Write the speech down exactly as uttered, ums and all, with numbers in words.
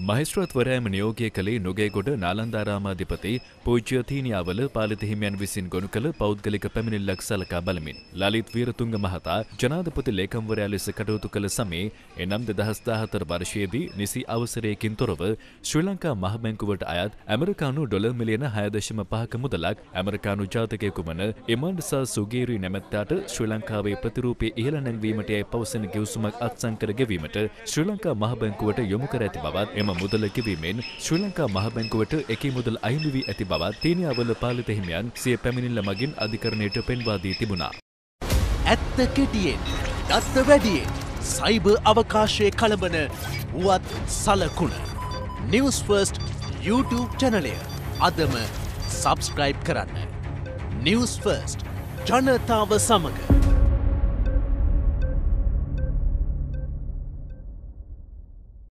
මහේස්ත්‍රාත්වරයාම නියෝගය කළේ නුගේගොඩ නාලන්දාරාමාධිපති පූජ්‍ය තීනියාවල පාලිත හිමියන් විසින් ගොනු කළ පෞද්ගලික පැමිණිල්ලක් සලකා බලමින් ලලිත් වීරතුංග මහතා ජනාධිපති ලේකම්වරයා ලෙස කටයුතු කළ සමයේ එනම් දෙදහස් දාහතර වර්ෂයේදී නිසි අවසරයකින් තොරව ශ්‍රී ලංකා මහ බැංකුවට අයත් ඇමරිකානු ඩොලර් මිලියන හය දශම පහක මුදලක් ඇමරිකානු ජාතකයෙකු වන ඉමාන්ඩසා සුගීරි නැමැත්තාට ශ්‍රී ලංකාවේ ප්‍රතිරූපය ඉහළ නැංවීමට යයි පවසන ගිවිසුමක් අත්සන් කර ගෙවීමට ශ්‍රී ලංකා මහ බැංකුවට යොමු කර ඇති බවත් එම මුදල ගෙවීමෙන් ශ්‍රී ලංකා මහ බැංකුවට එකී මුදල් අහිමි වී ඇති බවත් තීනියාවල පාලිත හිමියන් සිය පැමිණිල්ල මගින් අධිකරණයට පෙන්වා දී තිබුණා. ඇත්ත කෙටියෙන් දත්ත වැඩියෙන් සයිබර් අවකාශයේ කලබන වුවත් සලකුණ නිවුස් ෆර්ස්ට් YouTube චැනලය අදම සබ්ස්ක්‍රයිබ් කරන්න. නිවුස් ෆර්ස්ට් ජනතාව සමග